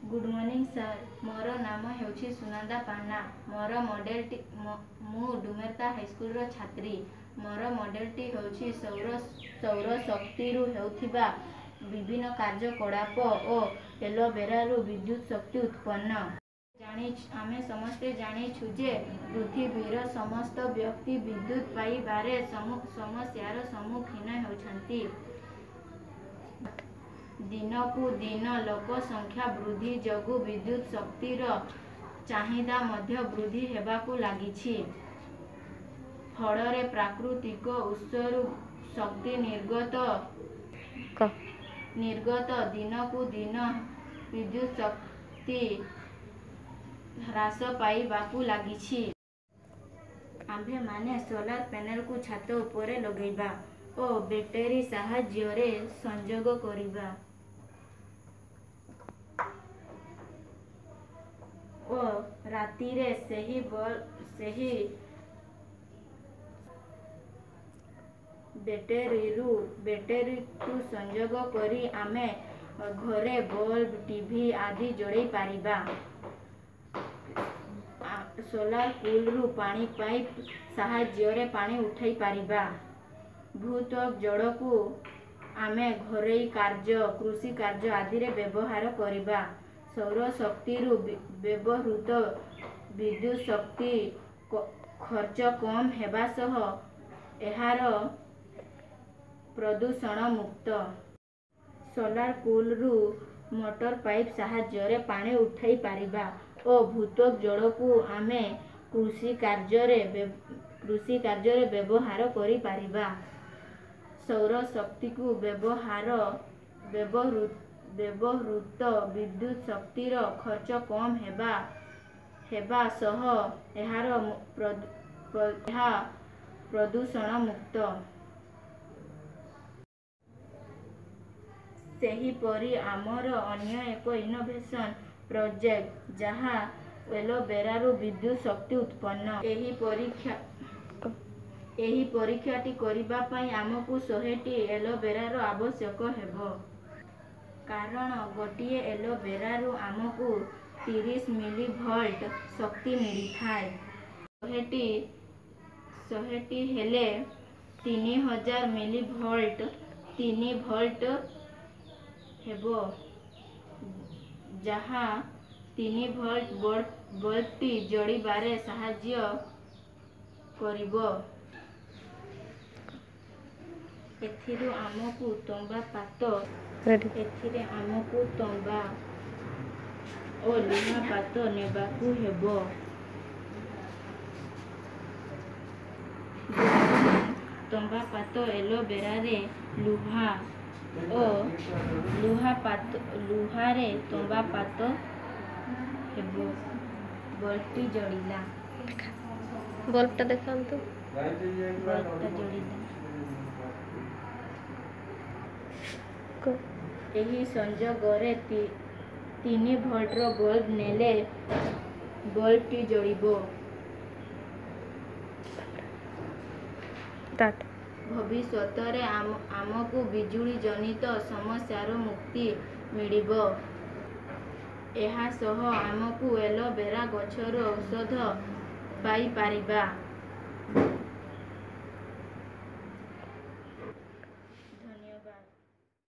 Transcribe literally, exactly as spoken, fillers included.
Good morning sir, मोर नाम हेउछि सुनंदा पान्ना। मोर model मु डुमेरता high school रो छात्री। मोर मॉडलटी हेउछि सौर सौर शक्ति रु हेउथिबा विभिन्न कार्यकलाप और एलोवेरा रु विद्युत शक्ति उत्पन्न। जानी आमे समस्ते जानिछु जे पृथ्वीर समस्त व्यक्ति विद्युत पाइबारे समस्यार सम्मुखीन होछंती। दिनकू दिन लोक संख्या वृद्धि जगु विद्युत शक्तिर चाहिदा मध्य वृद्धि हेबाकू लागिछि। फଳରେ प्राकृतिक उत्सरू शक्ति निर्गत निर्गत दिनकू दिन विद्युत शक्ति ह्रास पाइबाकू लागिछि। आम्भे माने सोलार पैनल को छात उपरे लगेबा और बैटरी साहाय्य संयोग करिबा और राति रे सही बल सही बैटरी रु बैटरी को संयोग करी आमे घरे बल्ब टीवी आदि जोड़े पारिबा। सोलार पुल रु पानी पाइप साहाय्य पानी उठाई पारिबा। भूतक जड़ को आमे घरोई कार्य कृषि कार्य आदि रे व्यवहार करिबा। सौर शक्ति रु व्यवहृत विद्युत शक्ति खर्च कम हेबा सह एहार प्रदूषण मुक्त। सोलार पुल रु मोटर पाइप साहाय्य पानी उठाई पारिबा और भूतक जड़ को आमे कृषि कार्य रे कृषि कार्य रे व्यवहार करि पारिबा। सौर शक्ति को व्यवहार व्यवहृत व्यवहृत विद्युत शक्तिर खर्च कम हेबा हेबा सह एहार प्रदूषण मुक्त। सेहीपरि आमर अन्य एक इनोवेशन प्रोजेक्ट जहाँ एलोवेरा रु विद्युत शक्ति उत्पन्न। एही परीक्षा एही परीक्षाटी करिबा पई आमको सौ एलोवेरा रो आवश्यक हेबो। कारण गोटिए एलोवेरा रु आमको तीस मिली वोल्ट शक्ति मिली थाए। सौटी सौटी हेले तीन हजार मिली वोल्ट तीन वोल्ट हेबो, जहाँ तीन वोल्ट बल्बटी जोड़िबारे साहाय्य करिबो। एथिरु आमको तंबा पात एथिरे आमको तंबा और लुहा पात नेबाकू हेबो। तंबा पात एलोवेरा रे लुहा और लुहा पात लुहा रे तंबा पात हेबो। बल्बटी जोड़िला बल्बटा देखांतु बल्बटा जोड़िला एही संजोगरे तीन वोल्ट रो बल्ब नेले बल्बटी जोड़िबो। भविष्यतरे आम आमको बिजुली जनित समस्यार मुक्ति मिलिबो। एहा सह आमको एलोवेरा गछर औषध पाई पारिबा।